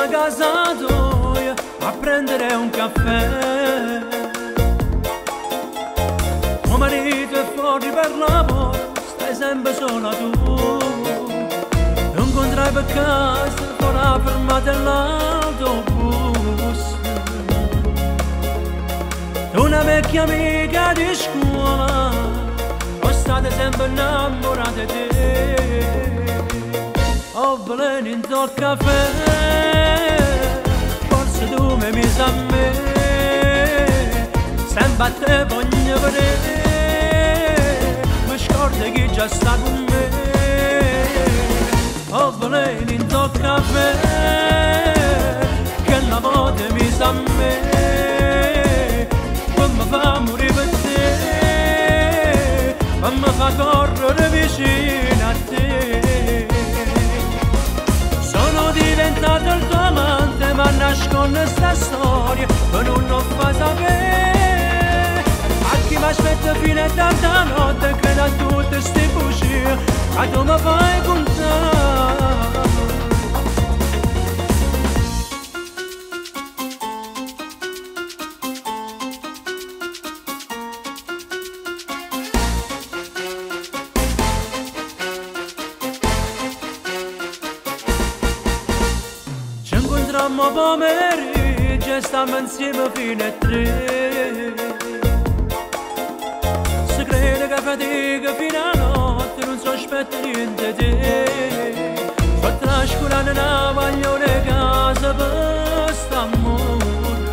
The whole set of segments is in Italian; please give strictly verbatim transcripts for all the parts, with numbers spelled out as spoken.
a casa tua a prendere un caffè. Tuo marito è fuori per lavoro, stai sempre sola tu. Lo incontrai per casa, fuori la fermata dell'autobus. Una vecchia amica di scuola, o state sempre innamorate di te. Oh, volendo il caffè, forse tu mi misi a me, sempre a te voglio vedere, mi scordo chi già sta con me. Oh, volendo il caffè, che la volta mi misi a me, mi fa morire per te, ma mi fa correre vicino a te. Sono diventato il tuo amante, ma nasconde sta storia e non lo fa sapere. A chi mi aspetta fino a tanta notte, credo a tutte ste bugie che tu mi fai contare. Ci incontrammo pomeriggio e stammo insieme fino a tre. Si crede che fatica fino a notte, non sospetta niente di te. Sto trascurando una maglione casa per st'amore,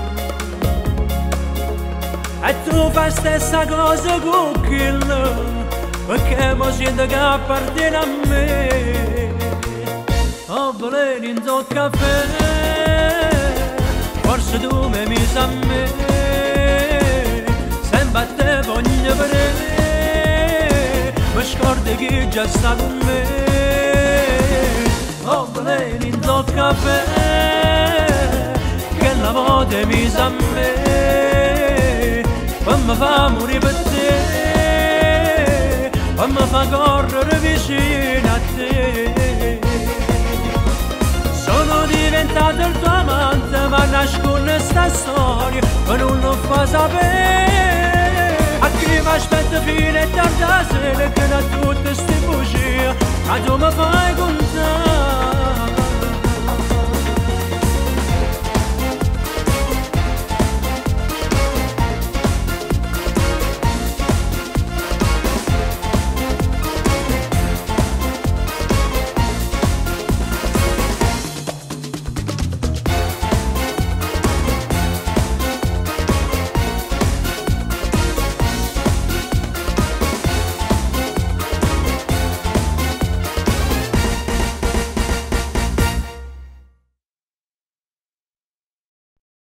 e tu fai stessa cosa con quello, perché mi sento che appartiene a me. Oh, volendo il caffè, forse tu mi misi a me, sempre a te voglio vedere, mi scordo chi già sta con me. Oh, volendo il caffè, che la volta mi misi a me, poi mi fa morire per te, poi mi fa correre vicino a te. Sono diventato il tuo amante, ma nasconde sta storia e non lo fa sapere. A chi mi aspetta fino a tarda sera, che da tutte ste bugie che tu mi fai contare.